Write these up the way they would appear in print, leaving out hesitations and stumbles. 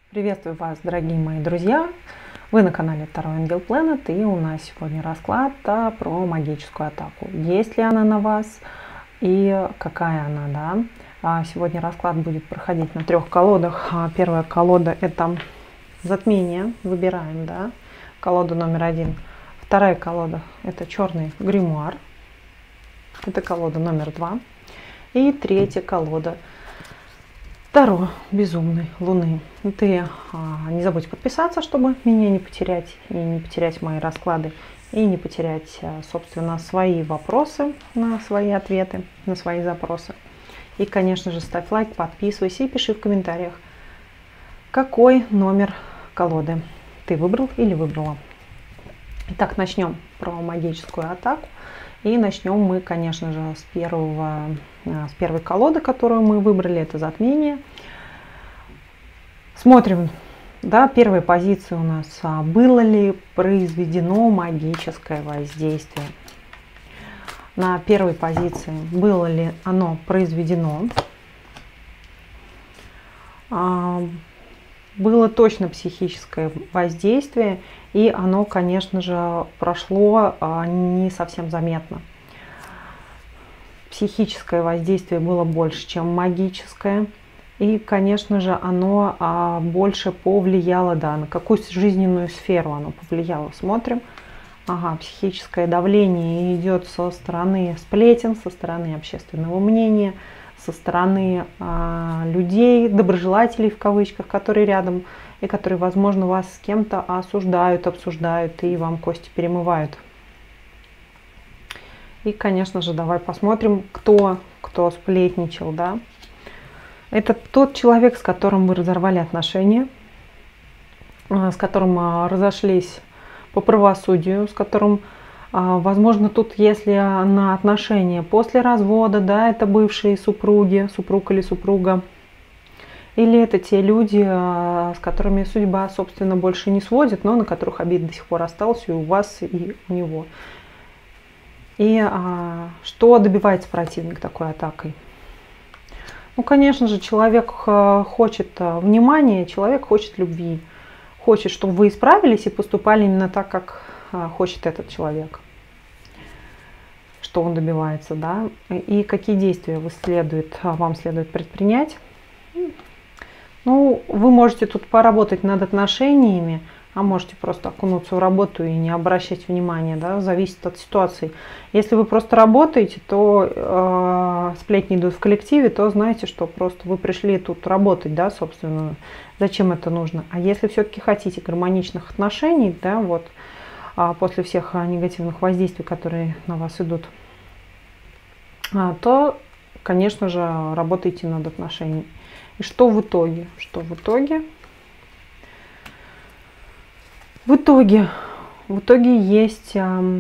Приветствую вас, дорогие мои друзья! Вы на канале Таро Ангел Планет, и у нас сегодня расклад про магическую атаку. Есть ли она на вас и какая она, да? Сегодня расклад будет проходить на 3 колодах. Первая колода — это затмение, выбираем, да, колоду номер 1. Вторая колода — это черный гримуар, это колода номер 2. И третья колода — Таро безумной луны. Ты не забудь подписаться, чтобы меня не потерять, и не потерять мои расклады, и не потерять, собственно, свои вопросы, на свои ответы, на свои запросы. И, конечно же, ставь лайк, подписывайся и пиши в комментариях, какой номер колоды ты выбрал или выбрала. Итак, начнем про магическую атаку. И начнем мы, конечно же, с первой колоды, которую мы выбрали, это затмение. Смотрим, да, первая позиция у нас. Было ли произведено магическое воздействие? На первой позиции было ли оно произведено? Было точно психическое воздействие, и оно, конечно же, прошло не совсем заметно. Психическое воздействие было больше, чем магическое. И, конечно же, оно больше повлияло, да, на какую жизненную сферу оно повлияло. Смотрим. Ага, психическое давление идет со стороны сплетен, со стороны общественного мнения, со стороны людей, доброжелателей в кавычках, которые рядом и которые, возможно, вас с кем-то осуждают, обсуждают и вам кости перемывают. И, конечно же, давай посмотрим, кто сплетничал, да. Это тот человек, с которым вы разорвали отношения, с которым разошлись по правосудию, с которым, возможно, тут, если на отношения после развода, да, это бывшие супруги, супруг или супруга, или это те люди, с которыми судьба, собственно, больше не сводит, но на которых обида до сих пор осталась и у вас, и у него. И что добивается противник такой атакой? Ну, конечно же, человек хочет внимания, человек хочет любви, хочет, чтобы вы исправились и поступали именно так, как хочет этот человек. Что он добивается, да? И какие действия вам следует предпринять? Ну, вы можете тут поработать над отношениями, а можете просто окунуться в работу и не обращать внимания, да, зависит от ситуации. Если вы просто работаете, то сплетни идут в коллективе, то знаете, что просто вы пришли тут работать, да, собственно, зачем это нужно. А если все-таки хотите гармоничных отношений, да, вот, после всех негативных воздействий, которые на вас идут, то, конечно же, работайте над отношениями. И что в итоге? Что в итоге? В итоге есть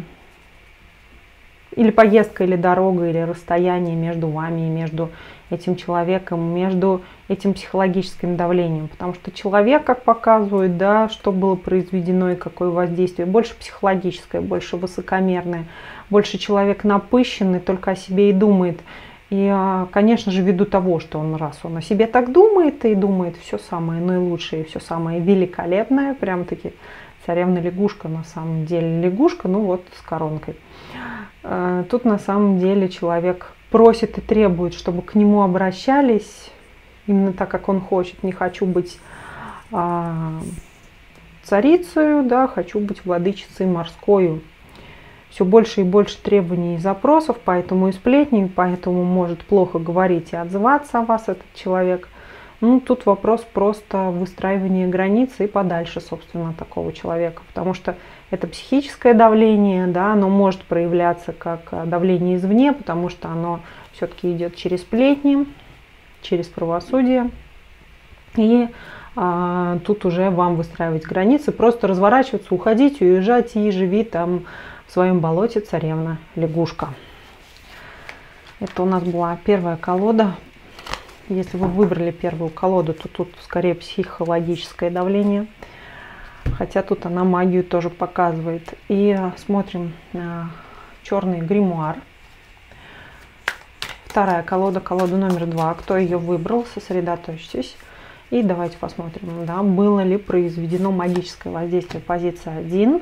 или поездка, или дорога, или расстояние между вами и между этим человеком, между этим психологическим давлением. Потому что человек, как показывает, да, что было произведено и какое воздействие, больше психологическое, больше высокомерное, больше человек напыщенный, только о себе и думает. И, конечно же, ввиду того, что он о себе так думает и думает все самое наилучшее, все самое великолепное, прям-таки царевна-лягушка, на самом деле лягушка, ну вот с коронкой. Тут на самом деле человек просит и требует, чтобы к нему обращались именно так, как он хочет. Не хочу быть царицей, да, хочу быть владычицей морскою. Все больше и больше требований и запросов, поэтому и сплетни, поэтому может плохо говорить и отзываться о вас этот человек. Ну, тут вопрос просто выстраивания границ и подальше, собственно, такого человека. Потому что это психическое давление, да, оно может проявляться как давление извне, потому что оно все-таки идет через сплетни, через правосудие. И тут уже вам выстраивать границы, просто разворачиваться, уходить, уезжать и живи там в своем болоте, царевна-лягушка. Это у нас была первая колода. Если вы выбрали первую колоду, то тут скорее психологическое давление. Хотя тут она магию тоже показывает. И смотрим на черный гримуар. Вторая колода, колода номер 2. Кто ее выбрал, сосредоточьтесь. И давайте посмотрим, да, было ли произведено магическое воздействие. Позиция 1.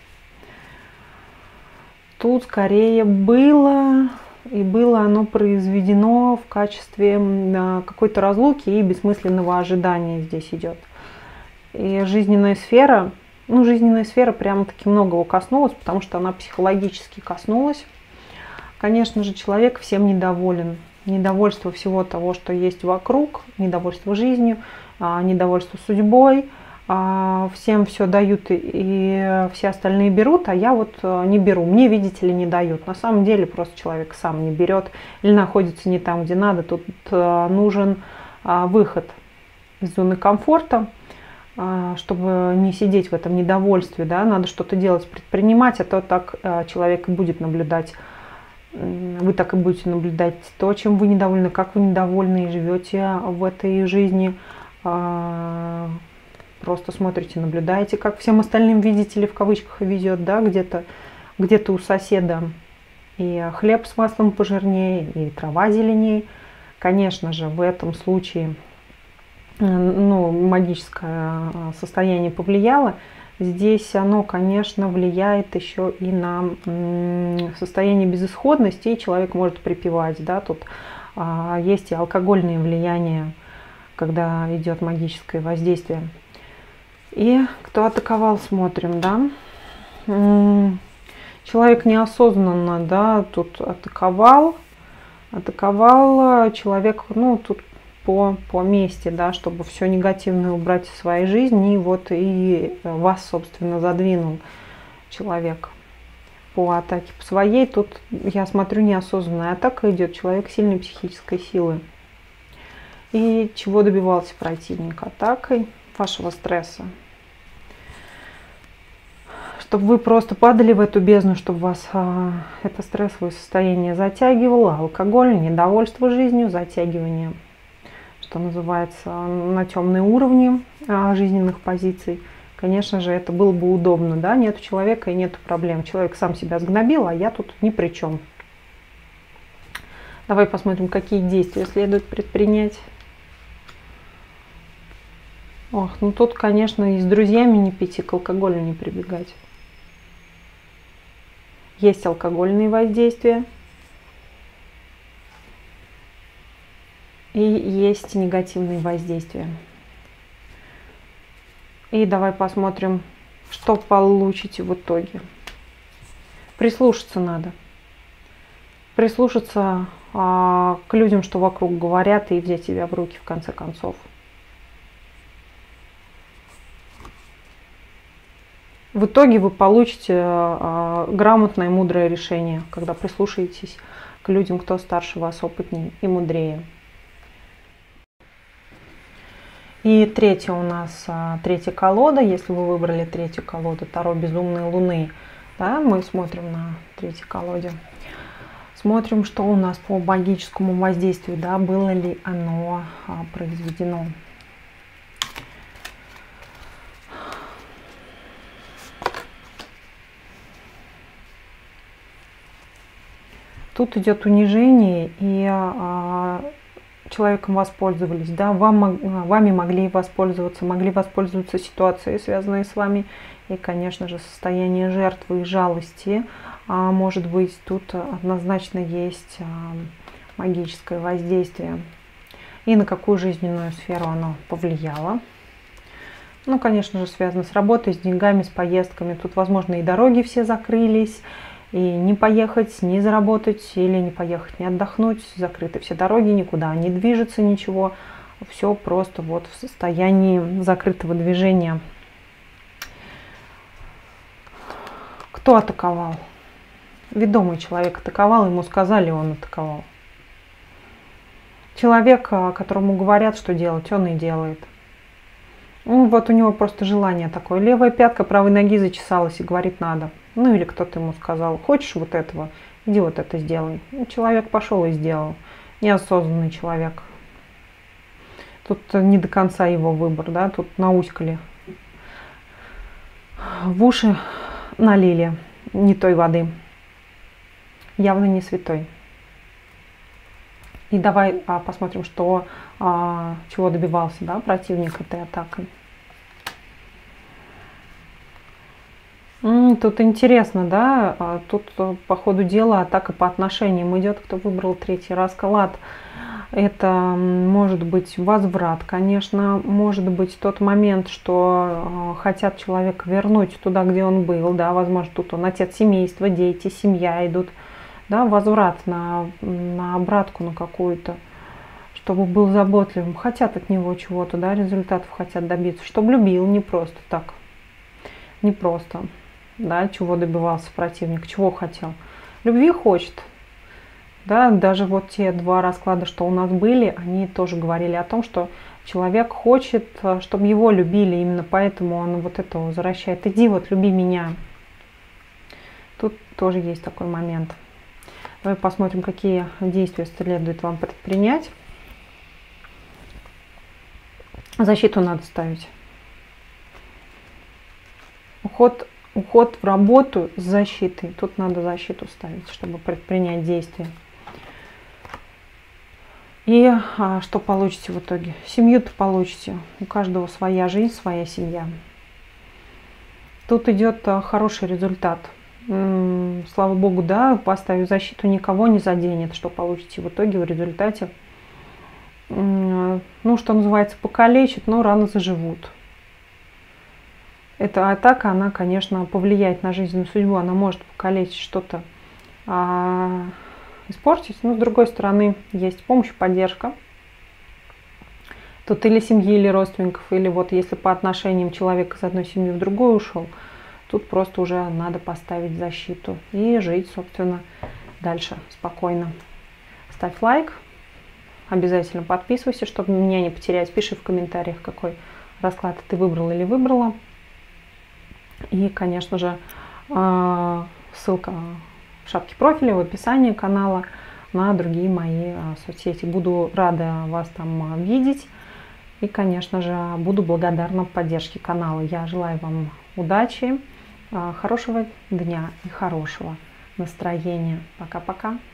Тут скорее было, и было оно произведено в качестве какой-то разлуки и бессмысленного ожидания здесь идет. И жизненная сфера, жизненная сфера прямо-таки многого коснулась, потому что она психологически коснулась. Конечно же, человек всем недоволен. Недовольство всего того, что есть вокруг, недовольство жизнью, недовольство судьбой. Всем все дают и все остальные берут, а я вот не беру. Мне, видите ли, не дают. На самом деле просто человек сам не берет или находится не там, где надо. Тут нужен выход из зоны комфорта, чтобы не сидеть в этом недовольстве. Да? Надо что-то делать, предпринимать, а то так человек и будет наблюдать. Вы так и будете наблюдать то, чем вы недовольны, как вы недовольны и живете в этой жизни. Просто смотрите, наблюдаете, как всем остальным, видите ли, в кавычках везет, да, где-то у соседа и хлеб с маслом пожирнее, и трава зеленее. Конечно же, в этом случае магическое состояние повлияло. Здесь оно, конечно, влияет еще и на состояние безысходности, и человек может припевать. Да? Тут есть и алкогольные влияния, когда идет магическое воздействие. И кто атаковал, смотрим, да. Человек неосознанно, да, тут атаковал человек, тут по месте, да, чтобы все негативное убрать из своей жизни, и вот и вас, собственно, задвинул человек по атаке по своей. Тут, я смотрю, неосознанная атака идет, человек сильной психической силы. И чего добивался противник? Атакой вашего стресса. Чтобы вы просто падали в эту бездну, чтобы вас это стрессовое состояние затягивало, алкоголь, недовольство жизнью, затягивание, что называется, на темные уровни жизненных позиций. Конечно же, это было бы удобно, да, нет человека и нет проблем. Человек сам себя сгнобил, а я тут ни при чем. Давай посмотрим, какие действия следует предпринять. Тут, конечно, и с друзьями не пить, и к алкоголю не прибегать. Есть алкогольные воздействия. И есть негативные воздействия. И давай посмотрим, что получите в итоге. Прислушаться надо. Прислушаться к людям, что вокруг говорят, и взять себя в руки в конце концов. В итоге вы получите грамотное и мудрое решение, когда прислушаетесь к людям, кто старше вас, опытнее и мудрее. И третья у нас, третья колода, если вы выбрали третью колоду, Таро Безумной Луны, да, мы смотрим на третьей колоде. Смотрим, что у нас по магическому воздействию, да, было ли оно произведено. Тут идет унижение, и человеком воспользовались, да, вами могли воспользоваться ситуацией, связанной с вами, и, конечно же, состояние жертвы и жалости. Может быть, тут однозначно есть магическое воздействие. И на какую жизненную сферу оно повлияло. Конечно же, связано с работой, с деньгами, с поездками. Тут, возможно, и дороги все закрылись, и не поехать, не заработать, или не поехать, не отдохнуть. Закрыты все дороги, никуда не движется ничего. Все просто вот в состоянии закрытого движения. Кто атаковал? Ведомый человек атаковал, ему сказали, он атаковал. Человек, которому говорят, что делать, он и делает. Вот у него просто желание такое. Левая пятка правой ноги зачесалась и говорит надо. Или кто-то ему сказал, хочешь вот этого, иди вот это сделай. Человек пошел и сделал. Неосознанный человек. Тут не до конца его выбор, да, тут науськали. В уши налили не той воды. Явно не святой. И давай посмотрим, чего добивался, да, противник этой атакой. Тут интересно, да, тут по ходу дела атака по отношениям идет, кто выбрал третий расклад. Это может быть возврат, конечно, может быть тот момент, что хотят человека вернуть туда, где он был, да, возможно, тут он отец семейства, дети, семья идут, да, возврат на обратку на какую-то, чтобы был заботливым, хотят от него чего-то, да, результатов хотят добиться, чтобы любил, не просто так, не просто. Да, чего добивался противник, чего хотел. Любви хочет. Да, даже вот те два расклада, что у нас были, они тоже говорили о том, что человек хочет, чтобы его любили, именно поэтому он вот это возвращает. Иди, вот люби меня. Тут тоже есть такой момент. Давай посмотрим, какие действия следует вам предпринять. Защиту надо ставить. Уход в работу с защитой. Тут надо защиту ставить, чтобы предпринять действия. И что получите в итоге? Семью-то получите. У каждого своя жизнь, своя семья. Тут идет хороший результат. Слава богу, да, поставив защиту, никого не заденет. Что получите в итоге, в результате? Ну, что называется, покалечит, но рано заживут. Эта атака, она, конечно, повлияет на жизненную судьбу, она может покалечить что-то, испортить, но с другой стороны есть помощь, поддержка. Тут или семьи, или родственников, или вот если по отношениям человек из одной семьи в другую ушел, тут просто уже надо поставить защиту и жить, собственно, дальше спокойно. Ставь лайк, обязательно подписывайся, чтобы меня не потерять, пиши в комментариях, какой расклад ты выбрал или выбрала. И, конечно же, ссылка в шапке профиля, в описании канала на другие мои соцсети. Буду рада вас там видеть. И, конечно же, буду благодарна поддержке канала. Я желаю вам удачи, хорошего дня и хорошего настроения. Пока-пока.